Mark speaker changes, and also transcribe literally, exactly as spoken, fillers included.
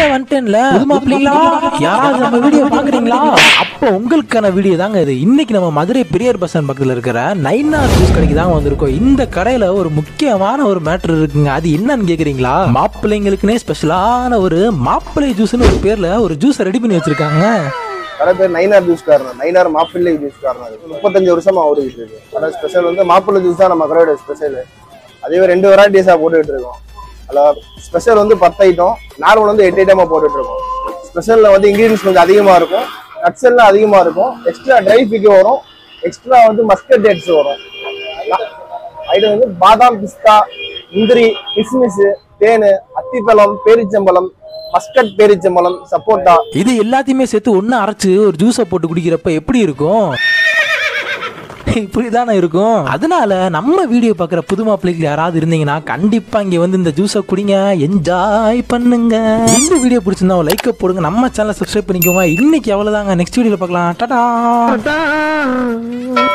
Speaker 1: வந்துட்டேன்ல புது மாப்பிள்ளைங்களா, யாராவது நம்ம வீடியோ பாக்குறீங்களா? அப்போ உங்களுக்கான வீடியோ தாங்க இது. இன்னைக்கு நம்ம மதுரை பெரியார் பஸ் ஸ்டாண்ட் பக்கத்துல இருக்கிற நைனார் ஜூஸ் கடைக்கு தாங்க வந்திருக்கோம். இந்த கடையில ஒரு முக்கியமான ஒரு மேட்டர் இருக்குங்க. அது என்னன்னு கேக்குறீங்களா? மாப்பிள்ளைங்களுக்குனே ஸ்பெஷலான ஒரு மாப்பிள்ளை ஜூஸ்னு ஒரு பேர்ல ஒரு ஜூஸ் ரெடி பண்ணி வச்சிருக்காங்க.
Speaker 2: கடை பேர் நைனார் ஜூஸ் கார்னர். நைனார் மாப்பிள்ளை ஜூஸ் கார்னர். முப்பத்தஞ்சு வருஷமா ஓடிக்கிட்டு இருக்கு. கடை ஸ்பெஷல் வந்து மாப்பிள்ளை ஜூஸ் தான் நம்ம கடையோட ஸ்பெஷல். அதே ரெண்டு வெரைட்டிஸா போட்டுக்கிட்டு இருக்கோம். அதில் ஸ்பெஷல் வந்து பத்து ஐட்டம், நார்மல் வந்து எட்டு ஐட்டமா போட்டுட்டு இருக்கோம். ஸ்பெஷல்ல வந்து இன்கிரீடியன்ஸ் கொஞ்சம் அதிகமா இருக்கும், நட்ஸ் எல்லாம் அதிகமா இருக்கும், எக்ஸ்ட்ரா ட்ரை ஃபிக் வரும், எக்ஸ்ட்ரா வந்து மஸ்கட் டேட்ஸ் வரும். ஐட்டம் வந்து பாதாம், பிஸ்தா, முந்திரி, கிஸ்மிஸ், தேனு, அத்திப்பழம், பேரிச்சம்பழம், மஸ்கட் பேரிச்சம்பழம், சப்போட்டா,
Speaker 1: இது எல்லாத்தையுமே சேர்த்து ஒன்னு அரைச்சு ஒரு ஜூஸை போட்டு குடிக்கிறப்ப எப்படி இருக்கும்? இப்படிதானே இருக்கும். அதனால நம்ம வீடியோ பார்க்குற புது மாப்பிள்ளைகள் யாராவது இருந்தீங்கன்னா கண்டிப்பா இங்க வந்து இந்த ஜூஸை குடிங்க, என்ஜாய் பண்ணுங்க. இந்த வீடியோ பிடிச்சிருந்தா லைக் போடுங்க, நம்ம சேனலை சப்ஸ்கிரைப் பண்ணிக்கோங்க. இன்னைக்கு அவ்வளவுதாங்க. நெக்ஸ்ட் வீடியோல பார்க்கலாம். டாடா.